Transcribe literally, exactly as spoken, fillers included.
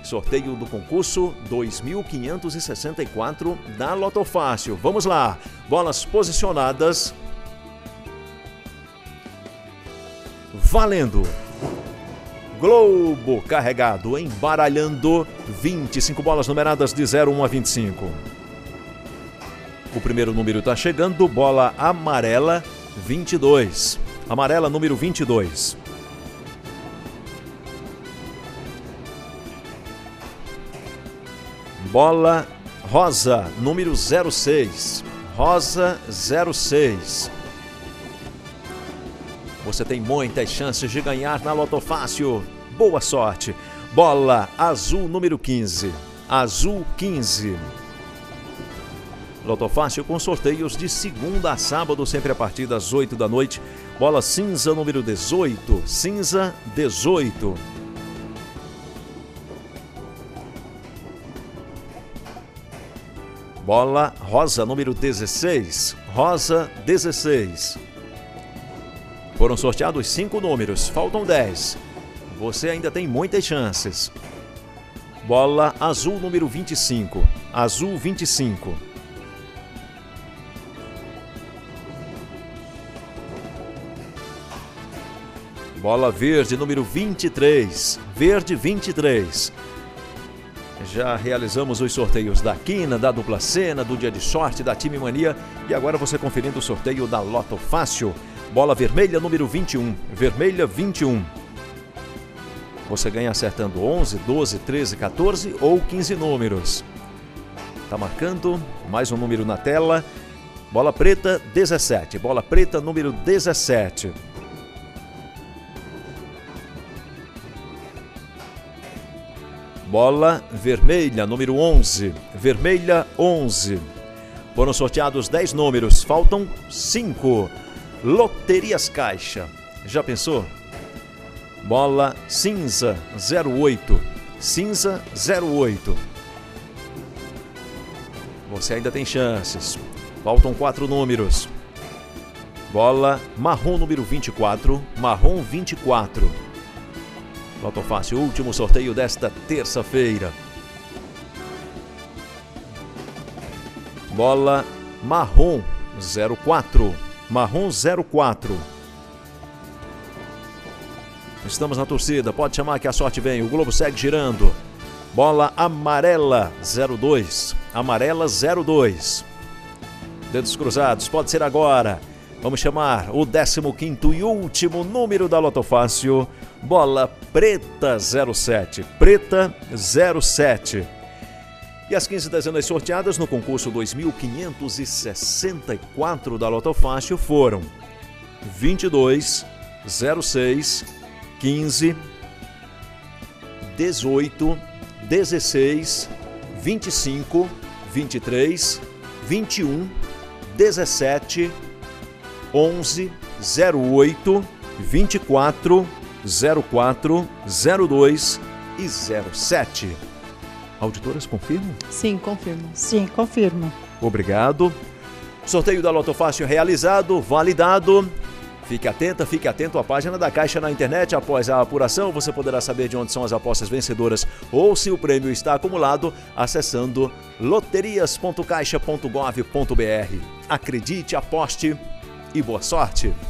Sorteio do concurso dois mil quinhentos e sessenta e quatro da Loto Fácil. Vamos lá, bolas posicionadas. Valendo! Globo carregado, embaralhando, vinte e cinco bolas numeradas de zero a um a vinte e cinco. O primeiro número está chegando, bola amarela, vinte e dois. Amarela, número vinte e dois. Bola rosa, número zero seis. Rosa, zero seis. Você tem muitas chances de ganhar na Loto Fácil. Boa sorte. Bola azul, número quinze. Azul, quinze. Loto Fácil com sorteios de segunda a sábado, sempre a partir das oito da noite. Bola cinza, número dezoito. Cinza, dezoito. Bola rosa, número dezesseis. Rosa, dezesseis. Foram sorteados cinco números, faltam dez. Você ainda tem muitas chances. Bola azul, número vinte e cinco. Azul, vinte e cinco. Bola verde, número vinte e três. Verde, vinte e três. Já realizamos os sorteios da Quina, da Dupla Cena, do Dia de Sorte, da Time Mania. E agora você conferindo o sorteio da Loto Fácil. Bola vermelha, número vinte e um. Vermelha, vinte e um. Você ganha acertando onze, doze, treze, quatorze ou quinze números. Tá marcando mais um número na tela. Bola preta, dezessete. Bola preta, número dezessete. Bola vermelha, número onze. Vermelha, onze. Foram sorteados dez números, faltam cinco. Loterias Caixa. Já pensou? Bola cinza, zero oito. Cinza, zero oito. Você ainda tem chances. Faltam quatro números. Bola marrom, número vinte e quatro. Marrom, vinte e quatro. Loto Fácil, último sorteio desta terça-feira. Bola marrom, zero quatro. Marrom, zero quatro. Estamos na torcida, pode chamar que a sorte vem. O Globo segue girando. Bola amarela, zero dois. Amarela, zero dois. Dedos cruzados, pode ser agora. Vamos chamar o décimo quinto e último número da Loto Fácil. Bola preta, zero sete. Preta, zero sete. E as quinze dezenas sorteadas no concurso dois mil quinhentos e sessenta e quatro da Loto Fácil foram vinte e dois, zero seis, quinze, dezoito, dezesseis, vinte e cinco, vinte e três, vinte e um, dezessete, onze, zero oito, vinte e quatro, zero quatro, zero dois e zero sete. Auditoras, confirmam? Sim, confirmo. Sim, confirmo. Obrigado. Sorteio da Loto Fácil realizado, validado. Fique atenta, fique atento à página da Caixa na internet. Após a apuração, você poderá saber de onde são as apostas vencedoras ou se o prêmio está acumulado acessando loterias ponto caixa ponto gov ponto br. Acredite, aposte e boa sorte!